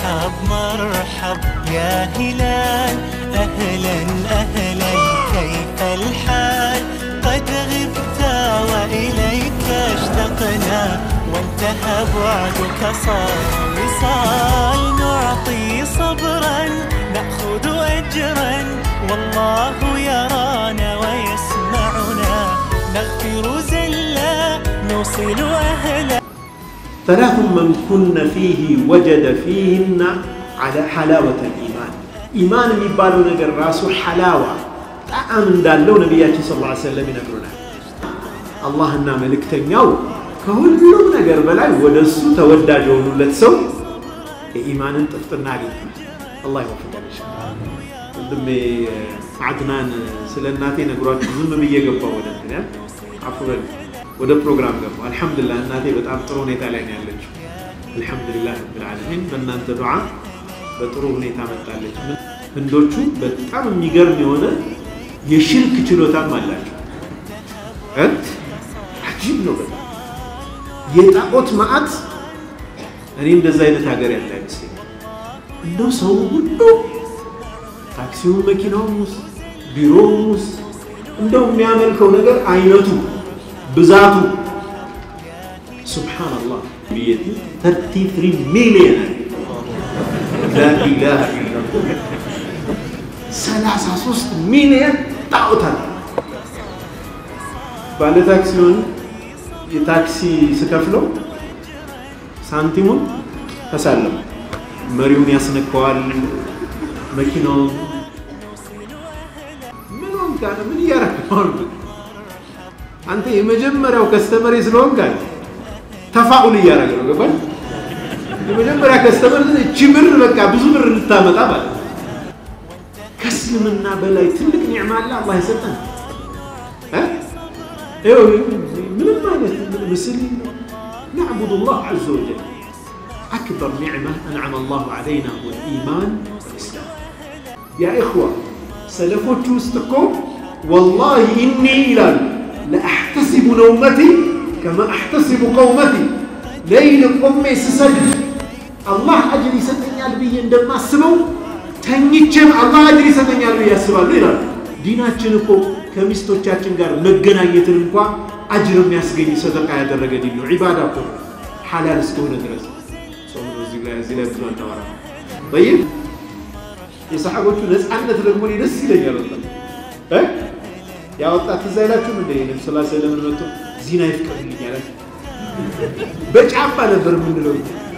مرحب مرحب يا هلال أهلا أهلا كيف الحال قد غبت وإليك اشتقنا وانتهى بعدك صار وصال نعطي صبرا نأخذ أجرا والله يرانا ويسمعنا نغفر زلا نوصل أهلا ثلاث من كن فيه وجد فيهن على حلاوة الإيمان إيمان يبالو نجر راسو حلاوة طعم دالو نبياتي صلى الله عليه وسلم ينقرنا الله እና መልእክተኛው ከሁሉም ነገር በላይ ወደሱ ተወዳጅ ሆኑለት ሰው የኢማንን ጥፍጥና አግኝቷል አላህ ይወፍቀን ወንድሜ አድናን ስለናቴ ነግሯችሁ ዝም ብዬ ገባው ወደ እንትን አፍረን ወደ ፕሮግራም ገባው አልহামዱሊላህ እናቴ በጣም ጥሩ ሁኔታ ላይ ነው ያለችው አልহামዱሊላህ ረብል ዓለሚን በእናንተ ዱዓ በጥሩ ሁኔታ መጣለች ህንዶቹ በጣም የሚገርም የሆነ የሽርክ ችሎታም አላቸው አጂብ ነው በጣም የጣዖት ማአት እኔ እንደዛ አይነት ሀገር ያለ አይመስልም እንደው ሰው ሁሉ ታክሲው መኪናው ሙስ ቢሮው ሙስ እንደው የሚያመልከው ነገር አይነቱ ብዛቱ ሱብሃንአላህ ቢየት 33 ሚሊዮን لا اله الا الله 33 ሚሊዮን ጣዖታት ባለ ታክሲውን የታክሲ ስከፍለው ሳንቲሙን ተሳለም መሪውን ያስነካዋል መኪናው ምንም ጋር ምን ያረካው አንተ የመጀመሪያው ከስተመር ስለሆንክ ጋር ተፋኡል ያረጋው ገባል የመጀመሪያ ከስተመር ቺብር በቃ ብዙ ብር ልታመጣ ማለት ከስልምና በላይ ትልቅ ኒዕማ አላህ ይሰጠን من المعنى المسلمين نعبد الله عز وجل أكبر نعمة أنعم الله علينا هو الإيمان والإسلام يا إخوة سلفوت وستكم والله إني إلى لأحتسب نومتي كما أحتسب قومتي ليل قمي سسجد الله أجري ستني البي عندما سمو تنيتشم الله أجري ستني البي السبب ليلا ديناتشنكو ከሚስቶቻችን ጋር መገናኘትን እንኳን አጅር የሚያስገኝ ሰደቃ ያደረገ ዲን ነው ዒባዳ እኮ ሐላል እስከሆነ ድረስ ሰው እዚህ ላይ ብዙ አንተዋራ طيب የሰሃቦቹ ነፃነት ደግሞ ደስ ይለኛል ያወጣት ዘይላችሁ እንደ ነብዩ ሰለላሁ ዐለይሂ ወሰለም መጥቶ ዚና ይፍቀድልኝ ያለ በጫባ ነበር ምንድነው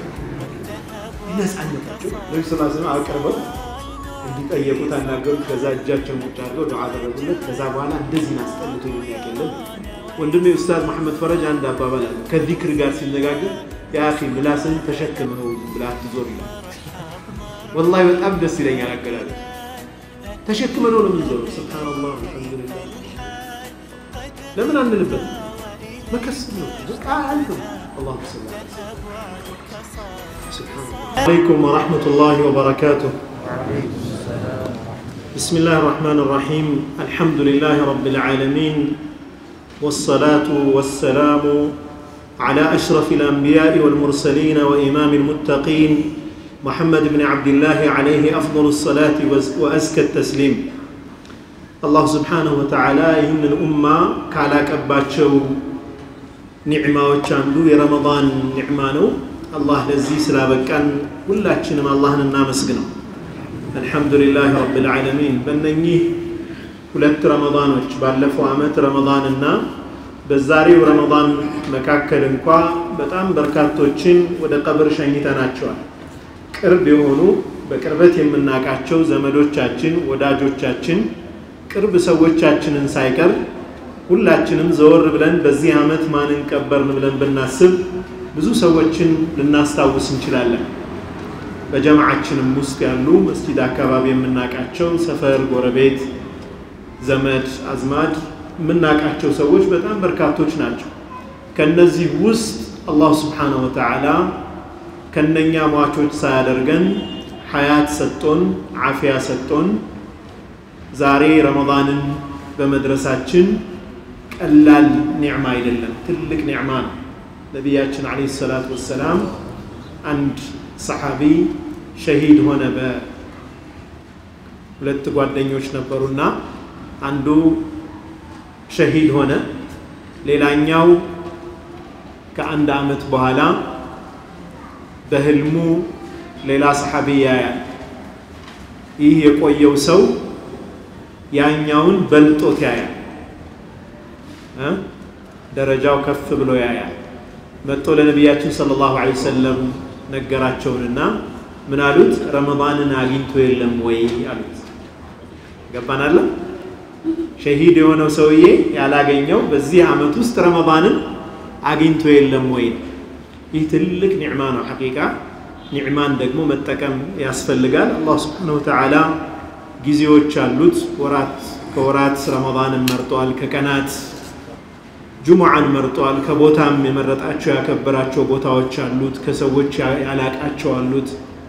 ነፃነታቸው ነብዩ ሰለላሁ ዐለይሂ ወሰለም አቀርበው እንዲጠየቁት አናገሩት ከዛ እጃቸውን ቁጭ አድርገው ዱዓ አደረጉለት ከዛ በኋላ እንደዚህ አስጠልቶ የሚያቀለም ወንድሜ ኡስታዝ መሐመድ ፈረጅ አንድ አባባል አለ ከዚክር ጋር ሲነጋገር ያ اخي ምላስን ተሸክመው ብላት ዞር ይላል والله በጣም ደስ ይለኛል አቀላል ተሸክመው ነው ምንዞር ሱብሃንአላህ አልহামዱሊላህ ለምን አንልበት መከስብ ነው በቃ አልኩም اللهم صل على سبحان الله عليكم ورحمه الله وبركاته بسم الله الرحمن الرحيم الحمد لله رب العالمين والصلاة والسلام على أشرف الأنبياء والمرسلين وإمام المتقين محمد بن عبد الله عليه أفضل الصلاة وأزكى التسليم الله سبحانه وتعالى إن الأمة كالاك أباتشو نعمة وشاندو رمضان نعمانو الله لزي سلابكان ولا تشنم الله ننامسقنا الحمد لله رب العالمين بنني ሁለት ረመዳኖች ባለፈው አመት ረመዳንና በዛሬው ረመዳን መካከል እንኳን በጣም በርካቶችን ወደ ቀብር ሸኝተናቸዋል ቅርብ የሆኑ በቅርበት የምናቃቸው ዘመዶቻችን ወዳጆቻችን ቅርብ ሰዎቻችንን ሳይቀር ሁላችንም ዘወር ብለን በዚህ አመት ማንን ቀበርን ብለን ብናስብ ብዙ ሰዎችን ልናስታውስ እንችላለን በጀማዓችንም ውስጥ ያሉ መስጊድ አካባቢ የምናቃቸው ሰፈር ጎረቤት ዘመድ አዝማድ የምናቃቸው ሰዎች በጣም በርካቶች ናቸው ከነዚህ ውስጥ አላህ Subhanahu Wa Ta'ala ከነኛ ሟቾች ሳያደርገን ሐያት ሰጥቶን አፊያ ሰጥቶን ዛሬ ረመዳንን በመድረሳችን ቀላል ኒዕማ አይደለም ትልቅ ኒዕማ ነው ነብያችን አለይሂ ሰላቱ ወሰለም አንድ ሰሃቢ ሸሂድ ሆነ በሁለት ጓደኞች ነበሩና አንዱ ሸሂድ ሆነ ሌላኛው ከአንድ አመት በኋላ በህልሙ ሌላ ሰሃቢ ያያል ይህ የቆየው ሰው ያኛውን በልጦት ያያል ደረጃው ከፍ ብሎ ያያል መጥቶ ለነብያችን ሰለላሁ ዐለይሂ ወሰለም ነገራቸውንና ምን አሉት ረመዳንን አግኝቶ የለም ወይ አሉት ገባናል ሸሂድ የሆነው ሰውዬ ያላገኘው በዚህ አመት ውስጥ ረመዳንን አግኝቶ የለም ወይ ይህ ትልቅ ኒዕማ ነው ሐቂቃ ኒዕማን ደግሞ መጠቀም ያስፈልጋል አላህ Subhanahu Wa Ta'ala ጊዜዎች አሉት ከወራት ረመዳንን መርጧል ከቀናት ጁሙዓን መርጧል ከቦታም የመረጣቸው ያከበራቸው ቦታዎች አሉት ከሰዎች ያላቃቸው አሉት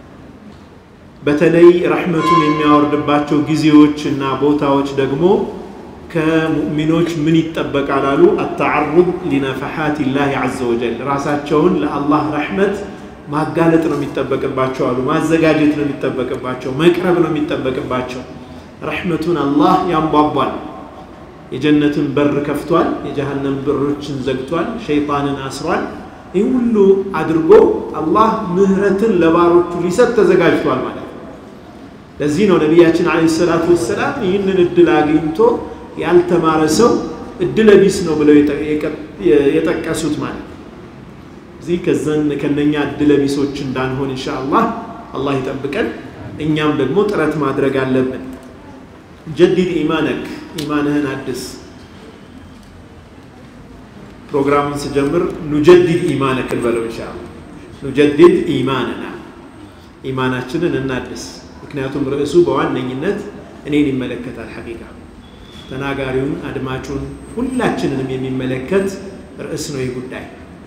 በተለይ ረህመቱን የሚያወርድባቸው ጊዜዎችና ቦታዎች ደግሞ ከሙእሚኖች ምን ይጠበቃል አሉ التعرض لنفحات الله عز وجل ራሳቸውን ለአላህ ረህመት ማጋለጥ ነው የሚጠበቅባቸው አሉ ማዘጋጀት ነው የሚጠበቅባቸው መቅረብ ነው የሚጠበቅባቸው ረህመቱን አላህ ያንቧቧል የጀነትን በር ከፍቷል የጀሃነም በሮችን ዘግቷል ሸይጣንን አስሯል ይህ ሁሉ አድርጎ አላህ ምህረትን ለባሮቹ ሊሰጥ ተዘጋጅቷል ማለት ለዚህ ነው ነብያችን አለይሂ ሰላቱ ወሰለም ይህንን እድል አግኝቶ ያልተማረ ሰው እድለ ቢስ ነው ብለው የጠቀሱት ማለት እዚህ ከነኛ እድለ ቢሶች እንዳንሆን ኢንሻአላህ አላህ ይጠብቀን እኛም ደግሞ ጥረት ማድረግ አለብን جدد إيمانك إيمانهن عدس برنامج سجمر نجدد إيمانك البلو إن شاء الله نجدد إيماننا إيماناتنا ننادس ምክንያቱም ርዕሱ በዋነኝነት እኔን ይመለከታል ሐቂቃ ተናጋሪውን አድማጩን ሁላችንንም የሚመለከት ርዕስ ነው ይጉዳይ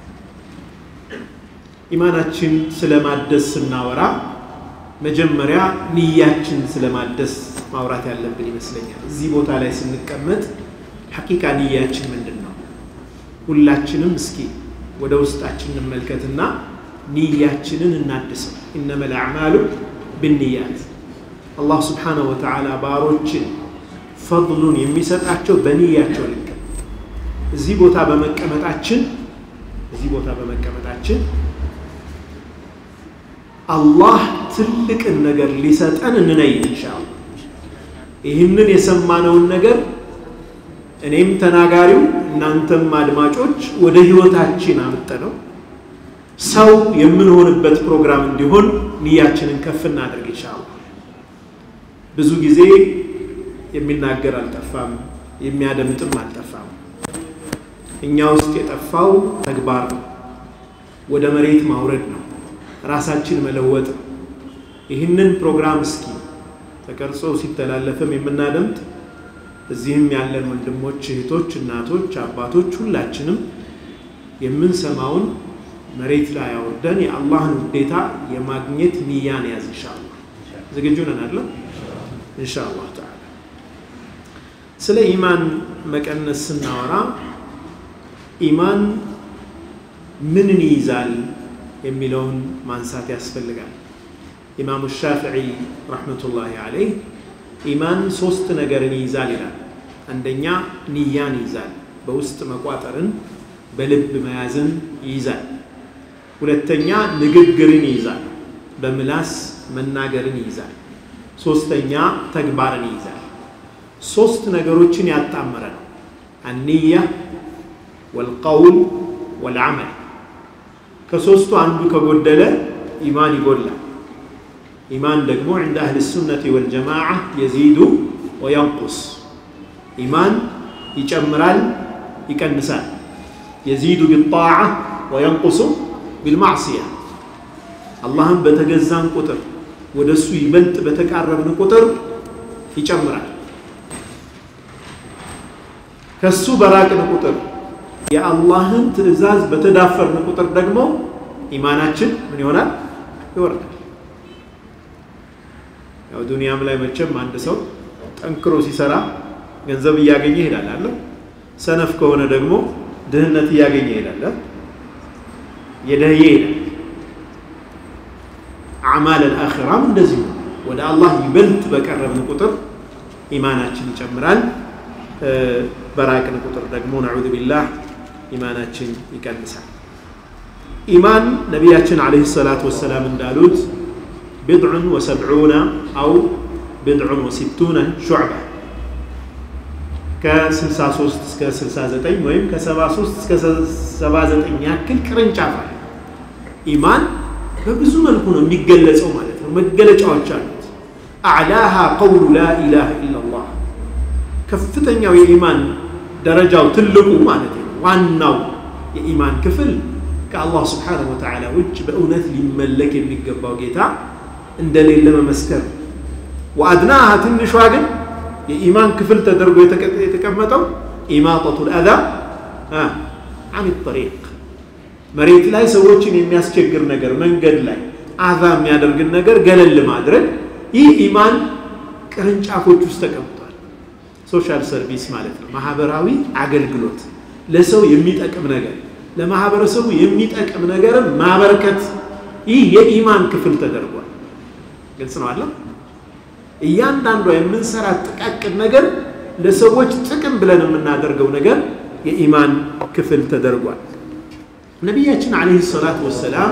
ኢማናችን ስለማደስ ስናወራ መጀመሪያ ንያችን ስለማደስ ማውራት ያለብን ይመስለኛል እዚህ ቦታ ላይ ስንቀመጥ ሐቂቃ ንያችን ምንድነው ሁላችንም እስኪ ወደ ውስጣችን እንመልከትና ንያችንን እናድስ إنما الأعمال بالنيات الله سبحانه وتعالى ባሮችን ፈضሉን የሚሰጣቸው በንያቸው ልክ እዚህ ቦታ በመቀመጣችን አላህ ትልቅ ነገር ሊሰጠን እንነይ ኢንሻአላህ ይህንን የሰማነውን ነገር እኔም ተናጋሪው እናንተም አድማጮች ወደ ህይወታችን አመጣነው ሰው የምንሆንበት ፕሮግራም እንዲሆን ንያችንን ከፍ እናድርግ ኢንሻአላህ ብዙ ጊዜ የሚናገር አልጠፋም የሚያደምጥም አልጠፋም እኛ ውስጥ የጠፋው ተግባር ነው ወደ መሬት ማውረድ ነው ራሳችን መለወጥ ይህንን ፕሮግራም እስኪ ተቀርጾ ሲተላለፈም የምናደምጥ እዚህም ያለን ወንድሞች እህቶች እናቶች አባቶች ሁላችንም የምንሰማውን መሬት ላይ አውርደን የአላህን ውዴታ የማግኘት ንያን ያዝ ኢንሻአላህ ዝግጁ ነን አይደል ኢንሻአላህ ተዓላ ስለ ኢማን መቀነስ ስናወራ ኢማን ምንን ይይዛል የሚለውን ማንሳት ያስፈልጋል ኢማሙ ሻፊዒ ረህመቱላሂ ዐለይሂ ኢማን ሶስት ነገርን ይይዛል ይላል አንደኛ ንያን ይይዛል በውስጥ መቋጠርን በልብ መያዝን ይይዛል ሁለተኛ ንግግርን ይይዛል በምላስ መናገርን ይይዛል ሶስተኛ ተግባርን ይይዛል ሶስት ነገሮችን ያጣመረ ነው النية والقول والعمل ከሶስቱ አንዱ ከጎደለ ኢማን ይጎድላል ኢማን ደግሞ عند اهل السنه والجماعه يزيد وينقص ኢማን ይጨምራል ይቀንሳል يزيد بالطاعه وينقص بالمعصيه اللهم በተገዛን ቁጥር ወደሱ ይበልጥ በተቃረብን ቁጥር ይጨምራል ከሱ በራቅን ቁጥር የአላህን ትእዛዝ በተዳፈርን ቁጥር ደግሞ ኢማናችን ምን ይሆናል ይወርዳል ያው ዱንያም ላይ መቼም አንድ ሰው ጠንክሮ ሲሰራ ገንዘብ ያገኘ ይሄዳል አይደል ሰነፍ ከሆነ ደግሞ ድህነት ያገኘ ይሄዳል የደህየ أعمال الآخرة من دزيو ودا الله يبلت بكرم نقطر إيماناتشن يجمران براك نقطر دقمو نعوذ بالله إيماناتشن يكنسا إيمان نبياتشن عليه الصلاة والسلام اندالوت 70 أو 60 شعبة ك63 እስከ 69 ወይም ከ73 እስከ 79 ያክል ቅርንጫፍ አለ ኢማን በብዙ መልኩ ነው የሚገለጸው ማለት ነው መገለጫዎች አሉት አዕላሃ ቀውሉ ላ ኢላሃ ኢላላህ ከፍተኛው የኢማን ደረጃው ትልቁ ማለት ነው ዋናው የኢማን ክፍል ከአላህ Subhanahu Wa Ta'ala ውጭ በእውነት ሊመለክ የሚገባው ጌታ እንደሌለ መመስከር ወአድናሃ ትንሿ ግን የኢማን ክፍል ተደርጎ የተቀመጠው ኢማጠቱል አዛ عن الطريق መሬት ላይ ሰዎችን የሚያስቸግር ነገር መንገድ ላይ አዛ የሚያደርግ ነገር ገለል ማድረግ ይህ ኢማን ቅርንጫፎች ውስጥ ተቀምጧል ሶሻል ሰርቪስ ማለት ነው ማህበራዊ አገልግሎት ለሰው የሚጠቅም ነገር ለማህበረሰቡ የሚጠቅም ነገር ማበርከት ይህ የኢማን ክፍል ተደርጓል ግልጽ ነው አይደል እያንዳንዱ የምንሰራት ጥቃቅን ነገር ለሰዎች ጥቅም ብለን የምናደርገው ነገር የኢማን ክፍል ተደርጓል ነብያችን አለይሂ ሰላቱ ወሰለም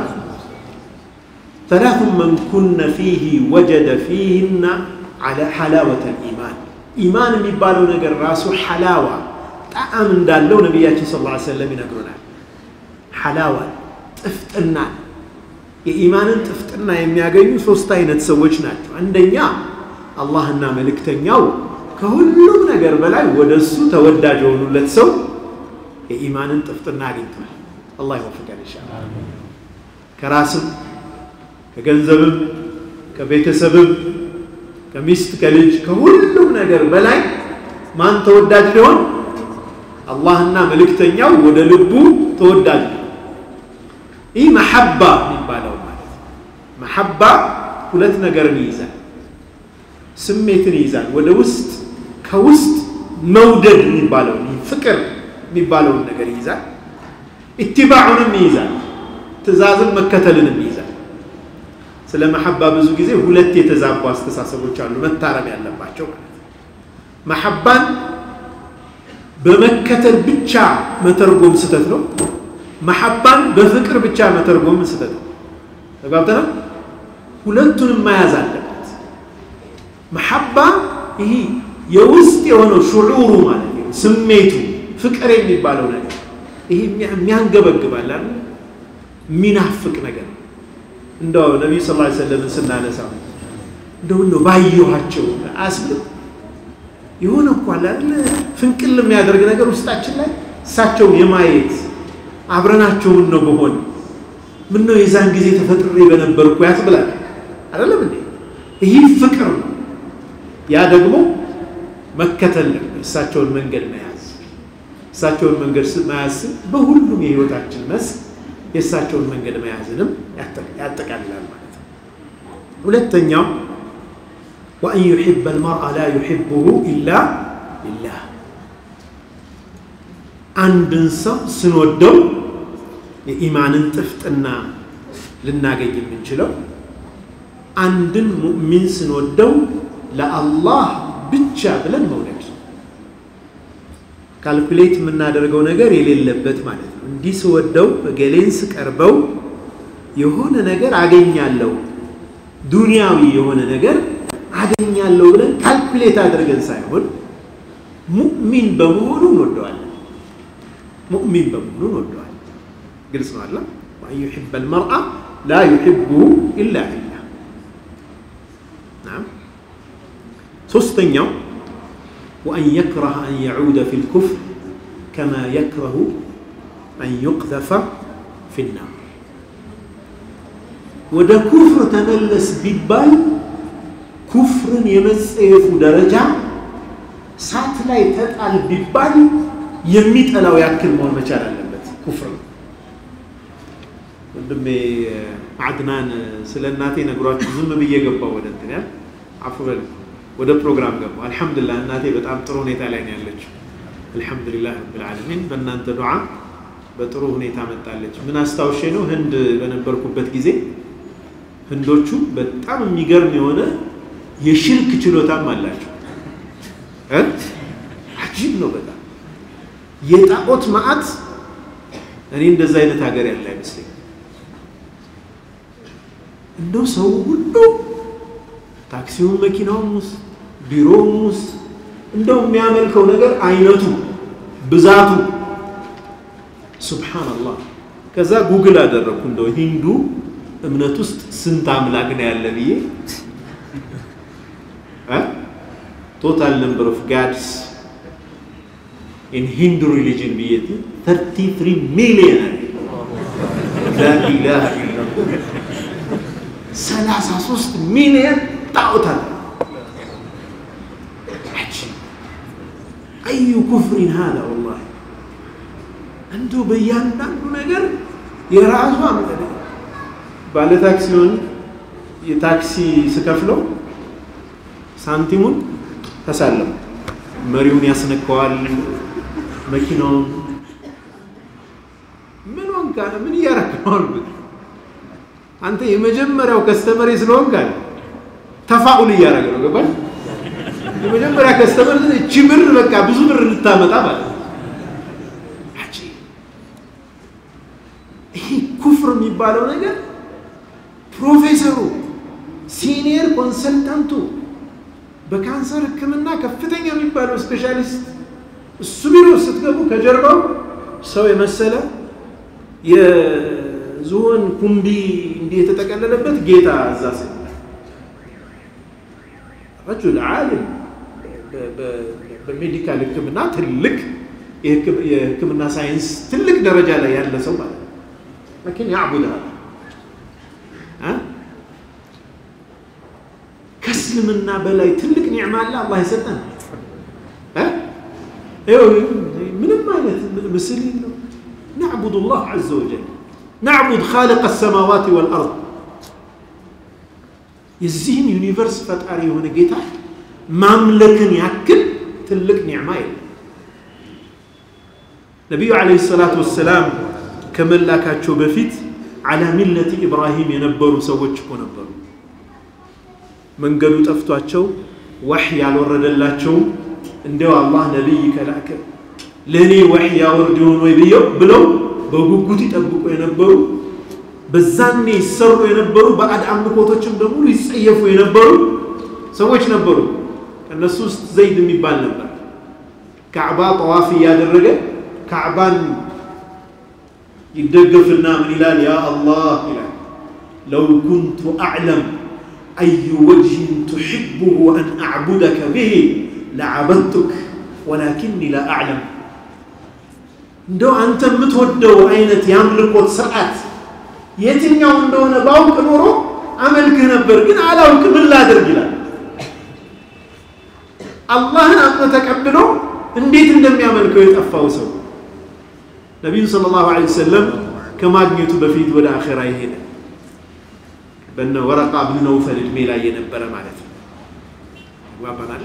ثلاث من كن فيه وجد فيهن على حلاوة الإيمان إيمان የሚባለው ነገር ራሱ ሐላዋ ጣዕም እንዳለው ነብያችን ሰለላሁ ዐለይሂ ወሰለም ይነግሩናል ሐላዋ ጥፍጥና የኢማንን ጥፍጥና የሚያገኙ ሶስት አይነት ሰዎች ናቸው አንደኛ አላህና መልእክተኛው ከሁሉም ነገር በላይ ወደሱ ተወዳጅ ሆኑለት ሰው የኢማንን ጥፍጥና አግኝቷል አላህ ይወፍቀን ኢንሻአላህ ከራስም ከገንዘብም ከቤተሰብም ከሚስት ከልጅ ከሁሉም ነገር በላይ ማን ተወዳጅ ሊሆን አላህና መልእክተኛው ወደ ልቡ ተወዳጅ ይህ መሐባ የሚባለው ማለት መሐባ ሁለት ነገርን ይይዛል ስሜትን ይይዛል ወደ ውስጥ ከውስጥ መውደድ የሚባለው ፍቅር የሚባለው ነገር ይይዛል ኢትባዑንም ይይዛል ትእዛዝን መከተልንም ይይዛል ስለ መሐባ ብዙ ጊዜ ሁለት የተዛቡ አስተሳሰቦች አሉ መታረም ያለባቸው መሐባን በመከተል ብቻ መተርጎም ስተት ነው መሐባን በፍቅር ብቻ መተርጎም ስተት ነው ተጋብተናል ሁለቱንም መያዝ አለበት መሐባ ይሄ የውስጥ የሆነው ሹዑሩ ማለት ነው ስሜቱ ፍቅር የሚባለው ነገር ይሄ የሚያንገበግባል አይደል ሚናፍቅ ነገር እንደው ነብዩ ሰለላሁ ዐለይሂ ወሰለም ስናነሳ እንደው ባየኋቸው አስብ ይሁን እኮ አይደል ፍንቅል የሚያደርግ ነገር ውስጣችን ላይ እሳቸው የማየት አብረናቸው ነው በሆነ ምን ነው የዛን ጊዜ ተፈጥሬ በነበርኩ ያስብላል አይደለም እንዴ ይሄ ፍቅር ነው ያ ደግሞ መከተል እሳቸውን መንገድ መያዝ እሳቸውን መንገድ መያዝ በሁሉም የህይወታችን መስክ የእሳቸውን መንገድ መያዝንም ያጠቃልላል ማለት ነው ሁለተኛው وأن يحب المرء لا يحبه إلا لله አንድን ሰው ስንወደው የኢማንን ጥፍጥና ልናገኝ የምንችለው አንድን ሙእሚን ስንወደው ለአላህ ብቻ ብለን መውደድ ካልኩሌት የምናደርገው ነገር የሌለበት ማለት ነው እንዲህ ስወደው በገሌን ስቀርበው የሆነ ነገር አገኛለሁ ዱንያዊ የሆነ ነገር አገኛለሁ ብለን ካልኩሌት አድርገን ሳይሆን ሙእሚን በመሆኑ እንወደዋለን ሙእሚን በመሆኑ እንወደዋለን ግልጽ ነው አይደል وأن يحب المرء لا يحبه إلا لله نعم ሶስተኛው وأن يكره أن يعود في الكفر كما يكره أن يقذف في النار وده كفر تملس بيبال كفر يمسيف درجة سات لا يتقال بيبال يميت ألاو يأكل مول مجال اللبت كفر وندمي عدنان سلناتي نقرأت زم بيجيبا ودنتنا عفوا وده بروجرام قبل الحمد لله الناتي بتعب تروني تعليني عليك الحمد لله رب العالمين بنانت دعاء بتروني تعمل تعليك من أستوشينه هند بنبركم بتجزي ህንዶቹ በጣም የሚገርም የሆነ የሽርክ ችሎታም አላቸው አጂብ ነው በጣም የጣዖት ማአት እኔ እንደዛ አይነት ሀገር ያለ አይመስለኝ እንደው ሰው ሁሉ ታክሲውን መኪናውን ውስጥ ቢሮውን ውስጥ እንደው የሚያመልከው ነገር አይነቱ ብዛቱ ሱብሃንአላህ ከዛ ጉግል አደረኩ እንደው ሂንዱ እምነት ውስጥ ስንት አምላክ ነው ያለ ብዬ total number of gods in Hindu religion ብዬ 33 million لا إله إلا الله 33 ሚሊዮን ጣዖት አለ أي كفر هذا والله أنتو بيانا ነገር የራሱ አመጣ ባለ ታክሲውን የታክሲ ስከፍለው ሳንቲሙን ተሳለም መሪውን ያስነካዋል መኪናውን ምን ወንካ ምን ያረከዋል አንተ የመጀመሪያው ከስተመር ስለሆንካል ተፋኡል ያረጋል ነው ገባል የመጀመሪያ ከስተመር እቺ ብር በቃ ብዙ ብር ልታመጣ ማለት አጂ ይሄ ኩፍር የሚባለው ነገር ፕሮፌሰሩ ሲኒየር ኮንሰልታንቱ በካንሰር ህክምና ከፍተኛ የሚባለው ስፔሻሊስት እሱ ቢሮ ስትገቡ ከጀርባው ሰው የመሰለ የዞን ኩምቢ እንዲህ የተጠቀለለበት ጌታ አዛሰ رجل عالم በሜዲካል ህክምና ትልቅ የህክምና ሳይንስ ትልቅ ደረጃ ላይ ያለ ሰው ማለት لكن يعبدها كسلمنا بلاي تلك نعمة الله يسلمنا من المعنى مسلين نعبد الله عز وجل نعبد خالق السماوات والأرض يزين يونيفرس فتاري هنا جيتا مملكن يأكل تلك نعمة نبي عليه الصلاة والسلام كملاكاتشو بفيت على ملة إبراهيم ينبروا سوتشكو نبروا من قالوا تفتواتشو وحي على ورد اللاتشو اندو الله نبي كلاك لني وحي يوردون ويبيو بلو بقوقوتي تبقوا ينبروا بزاني يسروا ينبروا بعد عملكوتوچم دمو يسيفوا ينبروا سوتش نبروا النسوس زيد ميبال نبر كعبة طوافي يادرجه كعبان يدقفنا من إلال يا الله إلال لو كنت أعلم أي وجه تحبه أن أعبدك به لعبدتك ولكني لا أعلم دو أنت متودو أين يملك ساعات يتنيا وندو نباوك نورو عملك نبرقين على وكمل لا درجلا الله أنت تكبره انديت اندم يعملك ويتأفاو سو النبي صلى الله عليه وسلم كما جنيتو بفيد ولا آخرة يهيدا بأن ورقة بن نوفل الميلا ينبر معرفة وابنا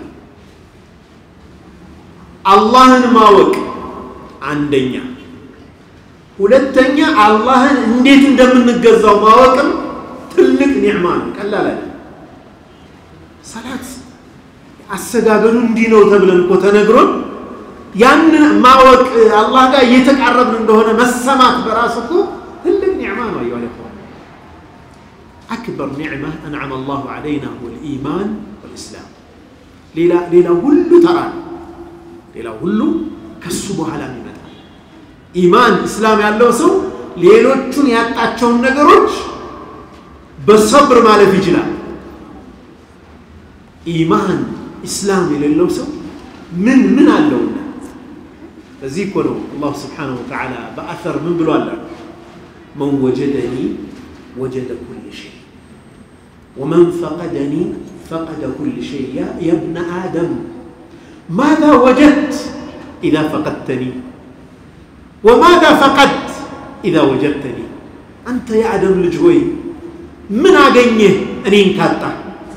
الله نماوك عن دنيا ولتنيا الله انديت اندم نقزاو ماوكم تلك نعمان كلا لا صلاة السجادون دينو تبلن كوتنقرون ያንን ማወቅ አላህ ጋር እየተቃረብን እንደሆነ መሰማት በራስኩ ትልቅ ኒዕማ ነው ይወለፈው أكبر نعمة أنعم الله علينا هو الإيمان والإسلام ليلا كله ترى ليلا كله كسبوا على ميمتا إيمان إسلام ያለው ሰው ሌሎቹን ያጣቸውን ነገሮች በሰብር ማለፍ ይችላል ኢማን ኢስላም የሌለው ሰው ምን አለው ለዚህ እኮ ነው አላህ Subhanahu Wa Ta'ala በአثر ምን ብሏል من وجدني وجد كل شيء ومن فقدني فقد كل شيء يا ابن آدم ماذا وجدت إذا فقدتني وماذا فقدت إذا وجدتني أنت يا آدم لجوي من أغنيه أنين كاتا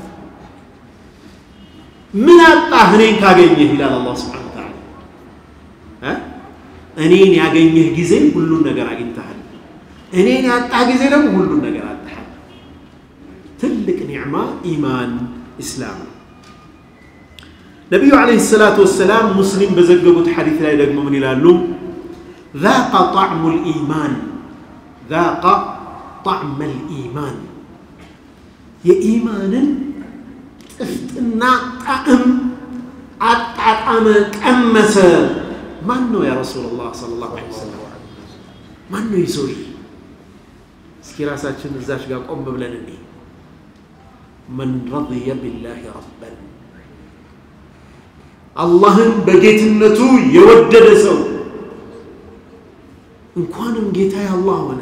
من أطاهنين كاغنيه إلى الله سبحانه وتعالى أنين ياغنيه ጊዜ ሁሉ ነገር አግኝተሃል እኔን ያጣ ጊዜ ደግሞ ሁሉ ነገር አጣሃል ትልቅ ኒዕማ ኢማን ኢስላም ነብዩ አለይሂ ሰላቱ ወሰለም ሙስሊም በዘገቡት ሐዲስ ላይ ደግሞ ምን ይላሉ ذاق طعم الإيمان ذاق طعم الإيمان የኢማን ጥፍጥና ጣዕም አጣጣመ ቀመሰ ማን ነው ያ ረሱላህ ሰለላሁ ዐለይሂ ወሰለም ማን ነው ይዞይ እስኪ ራሳችን እዛች ጋር ቆም ብለን እንዴ من رضي بالله ربا አላህን በጌትነቱ የወደደ ሰው እንኳንም ጌታዬ አላህ ሆነ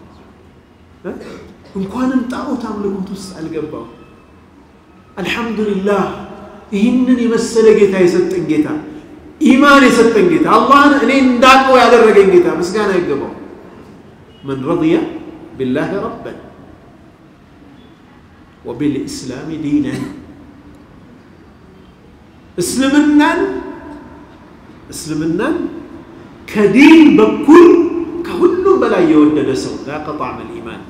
እንኳንም ጣዖት አምልኮት ውስጥ አልገባው አልহামዱሊላህ ይህንን የመሰለ ጌታ የሰጠኝ ጌታ ኢማን የሰጠኝ ጌታ አላህን እኔ እንዳቀው ያደረገኝ ጌታ ምስጋና ይገባው من رضي بالله ربا وبالإسلام دينا اسلمنا كدين بكل كهل بلا يودد سو ذاق طعم الإيمان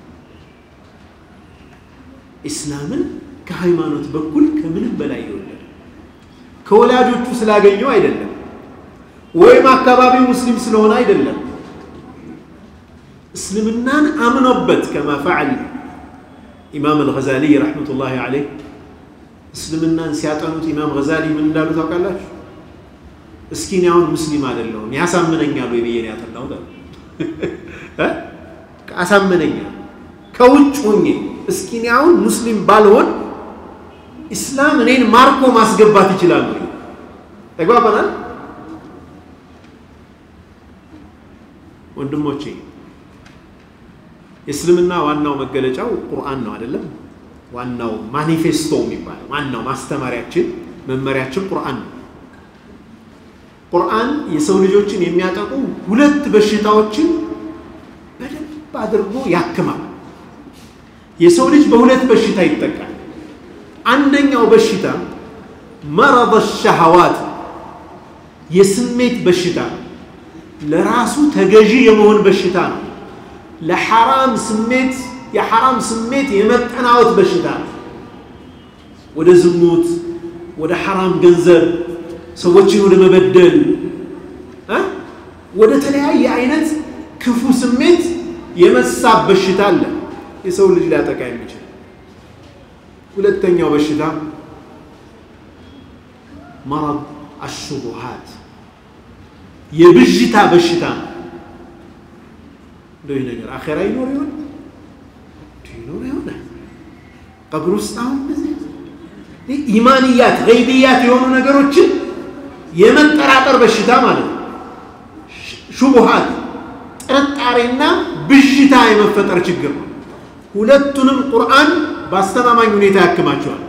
إسلاما كهيمانوت بكل كمن بلا يودد كولاجوቹ ስላገኘው አይደለም ወይም አካባቢው ሙስሊም ስለሆነ አይደለም እስልምናን አምኖበት كما فعل إمام الغزالي رحمة الله عليه እስልምናን ሲያጠኑት ኢማም ገዛሊ ምን እንዳሉ ታውቃላችሁ እስኪ ነው ሙስሊም አይደለም ያሳመነኛል ወይ በየኔ ያጠናው አሳመነኛል ከውጭ ሆኜ እስኪ ነው ሙስሊም ባልሆን እስላም እኔን ማርኮ ማስገባት ይችላል ተግባባናል ወንድሞቼ እስልምና ዋናው መገለጫው ቁርአን ነው አይደለም ዋናው ማኒፌስቶ የሚባለው ዋናው ማስተማሪያችን መመሪያችን ቁርአን ነው ቁርአን የሰው ልጆችን የሚያጠቁ ሁለት በሽታዎችን በደንብ አድርጎ ያክማል የሰው ልጅ በሁለት በሽታ ይጠቃል አንደኛው በሽታ مرض الشهوات የስሜት በሽታ ለራሱ ተገዢ የመሆን በሽታ ነው ለሐራም ስሜት የሐራም ስሜት የመጠናወት በሽታ ወደ ዝሙት ወደ ሐራም ገንዘብ ሰዎችን ወደ መበደል ወደ ተለያየ አይነት ክፉ ስሜት የመሳብ በሽታ አለ የሰው ልጅ ሊያጠቃ የሚችል ሁለተኛው በሽታ مرض الشبهات የብዥታ በሽታ ነው ነገር አኺራ ይኖር ይሆን ይኖር ይሆን ቀብር ውስጥ አሁን ኢማንያት ገይብያት የሆኑ ነገሮችን የመጠራጠር በሽታ ማለት ሹብሃት ጥርጣሬና ብዥታ የመፈጠር ችግር ነው ሁለቱንም ቁርአን ባስተማማኝ ሁኔታ ያክማቸዋል